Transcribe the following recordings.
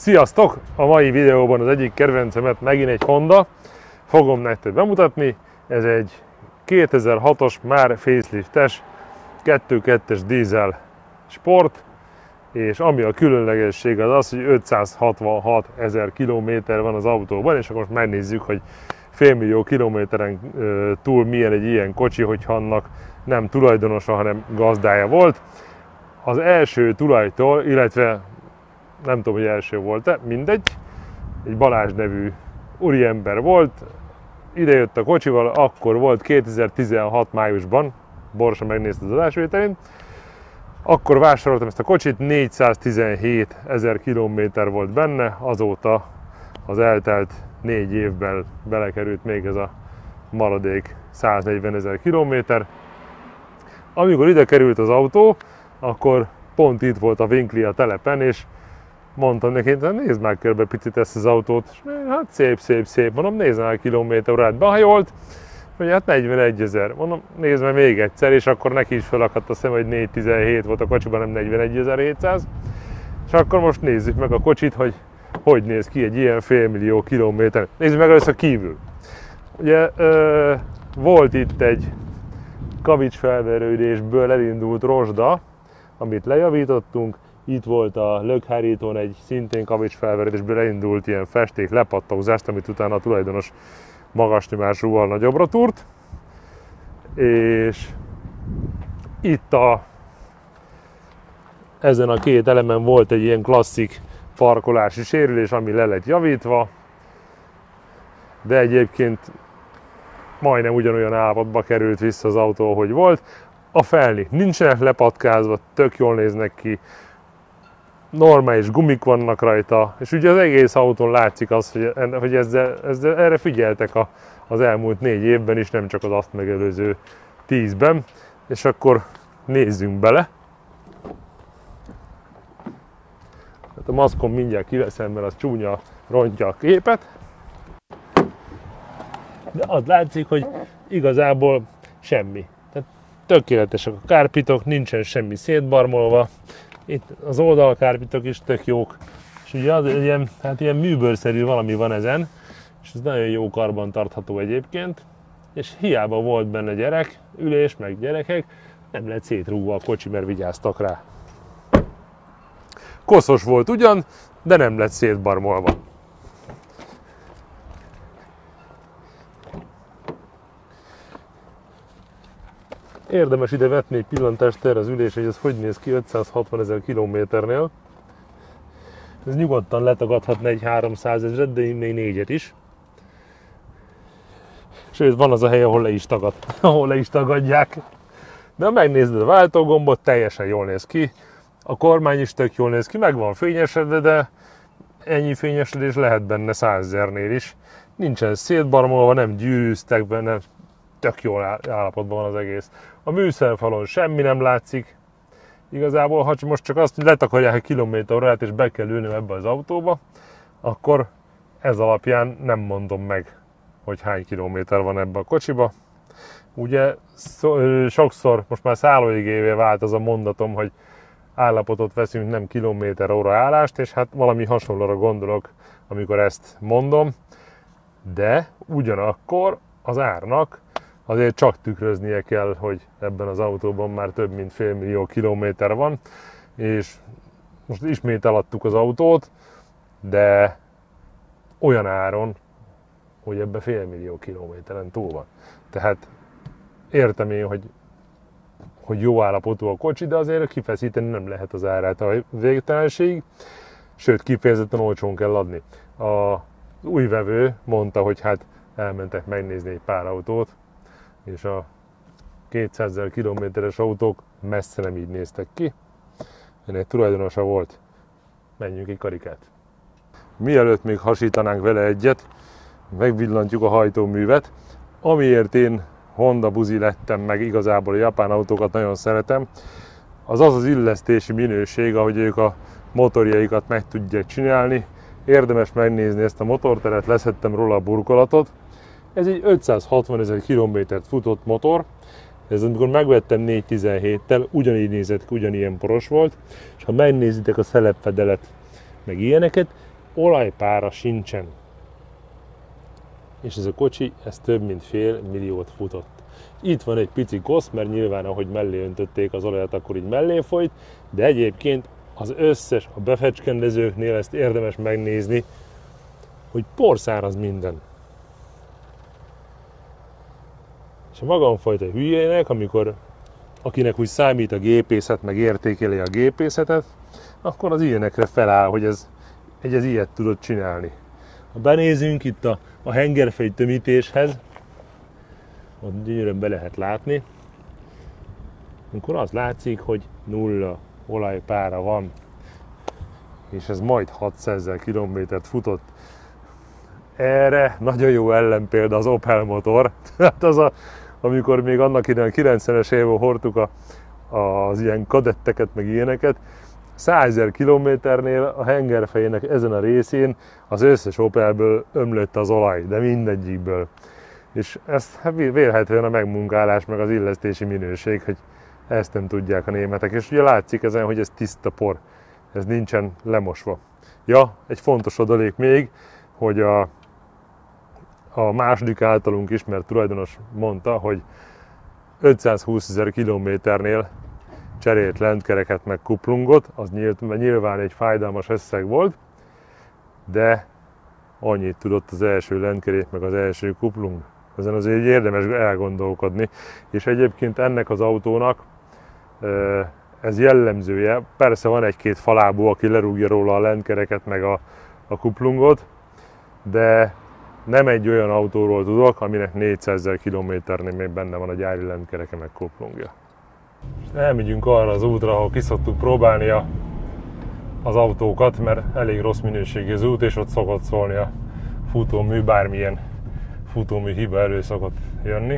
Sziasztok! A mai videóban az egyik kedvencemet, megint egy Honda, fogom nektek bemutatni. Ez egy 2006-os, már faceliftes, 2.2-es dízel sport, és ami a különlegesség az az, hogy 566 000 kilométer van az autóban, és akkor most megnézzük, hogy félmillió kilométeren túl milyen egy ilyen kocsi, hogyha annak nem tulajdonosa, hanem gazdája volt. Az első tulajtól, illetve nem tudom, hogy első volt-e, mindegy, egy Balázs nevű úriember volt, idejött a kocsival, akkor volt 2016 májusban, Borsa megnézte az adásvételén, akkor vásároltam ezt a kocsit, 417 000 kilométer volt benne, azóta az eltelt 4 évben belekerült még ez a maradék 140 000 kilométer. Amikor ide került az autó, akkor pont itt volt a Winkli a telepen, és mondtam neki, nézd már körbe picit ezt az autót, és hát szép, mondom, nézd már a kilométerórát, behajolt, hogy hát 41 000, mondom, nézd meg még egyszer, és akkor neki is felakadt a szem, hogy 417 volt a kocsiban, nem 41.700, és akkor most nézzük meg a kocsit, hogy néz ki egy ilyen félmillió kilométer. Nézzük meg először kívül. Ugye volt itt egy kavicsfelverődésből elindult rozsda, amit lejavítottunk. Itt volt a lökhárítón egy szintén kavicsfelverődésből elindult ilyen festék lepattauzást, amit utána a tulajdonos magas nyomásúval nagyobbra túrt. És itt ezen a két elemen volt egy ilyen klasszik parkolási sérülés, ami le lett javítva, de egyébként majdnem ugyanolyan állapotba került vissza az autó, ahogy volt. A felnik nincsenek lepatkázva, tök jól néznek ki, normális gumik vannak rajta, és ugye az egész autón látszik az, hogy ezzel erre figyeltek az elmúlt 4 évben is, nem csak az azt megelőző 10-ben. És akkor nézzünk bele. Hát a maszkon mindjárt kiveszem, mert az csúnya, rontja a képet. De az látszik, hogy igazából semmi. Tehát tökéletesek a kárpitok, nincsen semmi szétbarmolva. Itt az oldalkárpitok is tök jók. És ugye az ilyen műbőrszerű valami van ezen, és ez nagyon jó karban tartható egyébként. És hiába volt benne gyerek, ülés, meg gyerekek, nem lett szétrúgva a kocsi, mert vigyáztak rá. Koszos volt ugyan, de nem lett szétbarmolva. Érdemes ide vetni egy pillantást erre az ülésre, hogy ez hogy néz ki 560 000 kilométernél. Ez nyugodtan letagadhatna egy 300 000-et, de még 4-et is. Sőt, van az a hely, ahol le is tagadják. De ha megnézed a váltógombot, teljesen jól néz ki. A kormány is tök jól néz ki, meg van fényesedve, de ennyi fényesedés lehet benne 100 000-nél is. Nincsen szétbarmolva, nem gyűrűztek benne, tök jól állapotban van az egész. A műszerfalon semmi nem látszik. Igazából, ha most csak azt letakarják a kilométerórát és be kell ülnöm ebbe az autóba, akkor ez alapján nem mondom meg, hogy hány kilométer van ebbe a kocsiba. Ugye sokszor, most már szállóigévé vált az a mondatom, hogy állapotot veszünk, nem kilométer-óra állást, és hát valami hasonlóra gondolok, amikor ezt mondom, de ugyanakkor az árnak azért csak tükröznie kell, hogy ebben az autóban már több mint félmillió kilométer van, és most ismét eladtuk az autót, de olyan áron, hogy ebben félmillió kilométeren túl van. Tehát értem én, hogy jó állapotú a kocsi, de azért kifeszíteni nem lehet az árát a végtelenség, sőt kifejezetten olcsón kell adni. Az új vevő mondta, hogy hát elmentek megnézni egy pár autót, és a 200 000 kilométeres autók messze nem így néztek ki. Ennek tulajdonosa volt. Menjünk egy karikát. Mielőtt még hasítanánk vele egyet, megvillantjuk a hajtóművet, amiért én Honda buzi lettem, meg igazából a japán autókat nagyon szeretem, az az illesztési minőség, ahogy ők a motorjaikat meg tudják csinálni. Érdemes megnézni ezt a motorteret, leszedtem róla a burkolatot. Ez egy 560 000 kilométert futott motor. Ez amikor megvettem 417-tel, ugyanígy nézett ki, ugyanilyen poros volt. És ha megnézitek a szelepfedelet, meg ilyeneket, olajpára sincsen. És ez a kocsi, ez több mint fél milliót futott. Itt van egy pici kosz, mert nyilván ahogy mellé öntötték az olajat, akkor így mellé folyt, de egyébként az összes, a befecskendezőknél ezt érdemes megnézni, hogy porszáraz minden. És a magamfajta hülyének, akinek úgy számít a gépészet, meg értékeli a gépészetet, akkor az ilyenekre feláll, hogy ez ilyet tudod csinálni. Ha benézünk itt a hengerfej tömítéshez, ott gyönyörűen be lehet látni, akkor az látszik, hogy nulla olajpára van, és ez majd 600 000 kilométert futott. Erre nagyon jó ellenpélda az Opel motor. Tehát amikor még annak idején a 90-es évben hordtuk az ilyen kadetteket, meg ilyeneket, 100 000 kilométernél a hengerfejének ezen a részén az összes Opelből ömlött az olaj, de mindegyikből. És ez vélhetően a megmunkálás, meg az illesztési minőség, hogy ezt nem tudják a németek. És ugye látszik ezen, hogy ez tiszta por, ez nincsen lemosva. Ja, egy fontos adalék még, hogy a második általunk ismert tulajdonos mondta, hogy 520 000 kilométernél cserélt lentkereket meg kuplungot, az nyilván egy fájdalmas összeg volt, de annyit tudott az első lentkerék meg az első kuplung. Ezen azért érdemes elgondolkodni, és egyébként ennek az autónak ez jellemzője, persze van egy-két falábú, aki lerúgja róla a lentkereket meg a kuplungot, de nem egy olyan autóról tudok, aminek 400 000 kilométernél még benne van a gyári lentkereke meg kuplungja. Elmegyünk arra az útra, ahol ki szoktuk próbálni az autókat, mert elég rossz minőségű az út, és ott szokott szólni a futómű, bármilyen futómű hiba elő szokott jönni.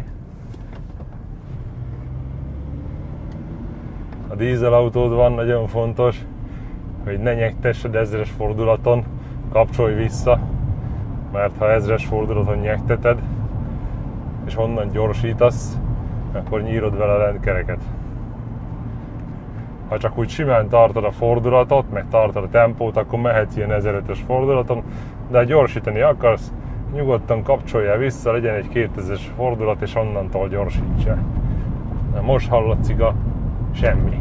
A dízelautód van, nagyon fontos, hogy ne nyektessed 1000-es fordulaton, kapcsolj vissza, mert ha 1000-es fordulaton nyekteted, és onnan gyorsítasz, akkor nyírod vele a lentkereket. Ha csak úgy simán tartod a fordulatot, meg tartod a tempót, akkor mehetsz ilyen 1005-ös fordulaton, de ha gyorsítani akarsz, nyugodtan kapcsolja vissza, legyen egy 2000-es fordulat, és onnantól gyorsítsa. De most hallatszik a semmi.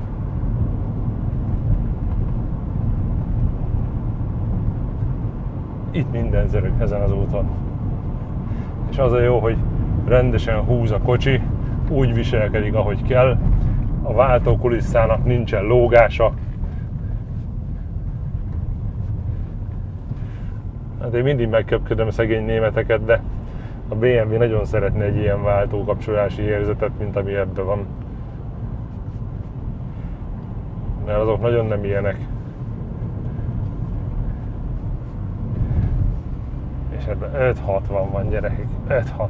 Itt minden zörög ezen az úton. És az a jó, hogy rendesen húz a kocsi, úgy viselkedik, ahogy kell. A váltókulisszának nincsen lógása. Hát én mindig megköpködöm szegény németeket, de a BMW nagyon szeretne egy ilyen váltókapcsolási érzetet, mint ami ebben van. Mert azok nagyon nem ilyenek. És ebben 560 van, gyerekek, 560.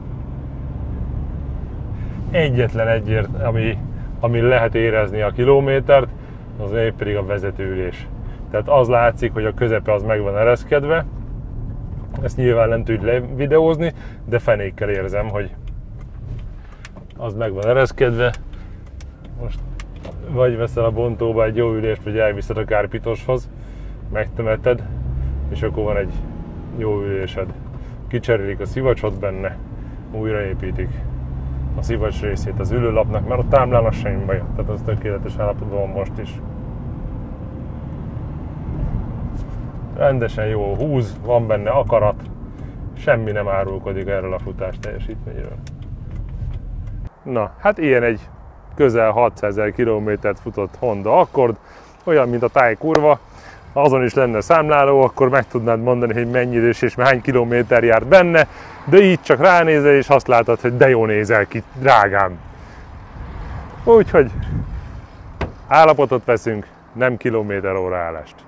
Egyetlen egyért, ami lehet érezni a kilométert, az pedig a vezetőülés. Tehát az látszik, hogy a közepe az meg van ereszkedve. Ezt nyilván nem tudjuk levideózni, de fenékkel érzem, hogy az meg van ereszkedve. Most vagy veszel a bontóba egy jó ülést, vagy elviszed a kárpitoshoz, megtemeted, és akkor van egy jó ülésed. Kicserélik a szivacsot benne, újraépítik a szivacs részét az ülőlapnak, mert a támlának semmi baj, tehát az tökéletes állapotban van most is. Rendesen jó húz, van benne akarat, semmi nem árulkodik erről a futás teljesítményről. Na, hát ilyen egy közel 600 000 kilométert futott Honda Accord, olyan, mint a tájkurva. Ha azon is lenne számláló, akkor meg tudnád mondani, hogy mennyi idős és hány kilométer járt benne, de így csak ránézel és azt látod, hogy de jó nézel ki, drágám. Úgyhogy állapotot veszünk, nem kilométer-óra állást.